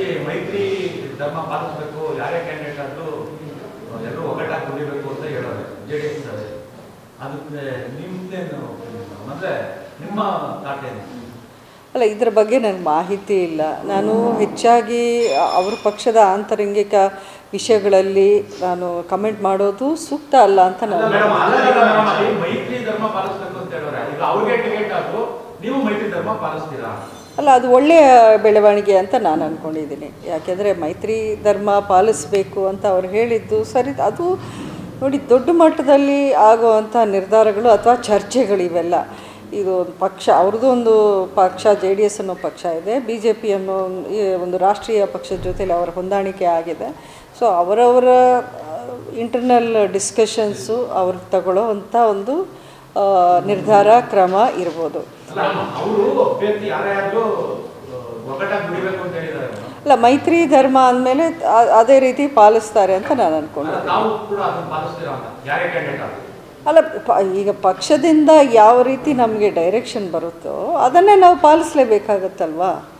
ಮೈತ್ರಿ ಧರ್ಮ ಪಾಲಿಸಬೇಕು, ಯಾರೇ ಕ್ಯಾಂಡಿಡೇಟ್ ಆದರೂ ಎಲ್ಲರೂ ಒಗ್ಗಟ್ಟಾಗಿ ಕುಡಿಬೇಕು ಅಂತ ಹೇಳೋರು JDS. ಅದಕ್ಕೆ ನಿಮ್ದೇನು ಅಂದರೆ ನಿಮ್ಮ ತಾಟೇನು? ಅಲ್ಲ, ಇದರ ಬಗ್ಗೆ ನನಗೆ ಮಾಹಿತಿ ಇಲ್ಲ. ನಾನು ಹೆಚ್ಚಾಗಿ ಅವ್ರ ಪಕ್ಷದ ಆಂತರಂಗಿಕ ವಿಷಯಗಳಲ್ಲಿ ನಾನು ಕಮೆಂಟ್ ಮಾಡೋದು ಸೂಕ್ತ ಅಲ್ಲ ಅಂತ ನಾನು ಮೈತ್ರಿ ಧರ್ಮ ಪಾಲಿಸಬೇಕು ಅಂತ ಹೇಳೋರೆ. ಈಗ ಅವ್ರಿಗೆ ಟಿಕೆಟ್ ಆದರೂ ನೀವು ಮೈತ್ರಿ ಧರ್ಮ ಪಾಲಿಸ್ತೀರಾ? ಅಲ್ಲ, ಅದು ಒಳ್ಳೆಯ ಬೆಳವಣಿಗೆ ಅಂತ ನಾನು ಅಂದ್ಕೊಂಡಿದ್ದೀನಿ. ಯಾಕೆಂದರೆ ಮೈತ್ರಿ ಧರ್ಮ ಪಾಲಿಸಬೇಕು ಅಂತ ಅವ್ರು ಹೇಳಿದ್ದು ಸರಿ. ಅದು ನೋಡಿ, ದೊಡ್ಡ ಮಟ್ಟದಲ್ಲಿ ಆಗುವಂಥ ನಿರ್ಧಾರಗಳು ಅಥವಾ ಚರ್ಚೆಗಳಿವೆಲ್ಲ. ಇದು ಒಂದು ಪಕ್ಷ, ಅವ್ರದ್ದು ಒಂದು ಪಕ್ಷ JDS ಅನ್ನೋ ಪಕ್ಷ ಇದೆ, BJP ಅನ್ನೋ ಒಂದು ರಾಷ್ಟ್ರೀಯ ಪಕ್ಷದ ಜೊತೆಲಿ ಅವರ ಹೊಂದಾಣಿಕೆ ಆಗಿದೆ. ಸೊ ಅವರವರ ಇಂಟರ್ನಲ್ ಡಿಸ್ಕಷನ್ಸು ಅವ್ರು ತಗೊಳ್ಳೋವಂಥ ಒಂದು ನಿರ್ಧಾರ ಕ್ರಮ ಇರ್ಬೋದು. ಅಲ್ಲ, ಮೈತ್ರಿ ಧರ್ಮ ಅಂದಮೇಲೆ ಅದೇ ರೀತಿ ಪಾಲಿಸ್ತಾರೆ ಅಂತ ನಾನು ಅಂದ್ಕೊಂಡಿದ್ದೀನಿ. ಅಲ್ಲ, ಈಗ ಪಕ್ಷದಿಂದ ಯಾವ ರೀತಿ ನಮಗೆ ಡೈರೆಕ್ಷನ್ ಬರುತ್ತೋ ಅದನ್ನೇ ನಾವು ಪಾಲಿಸಲೇಬೇಕಾಗತ್ತಲ್ವಾ.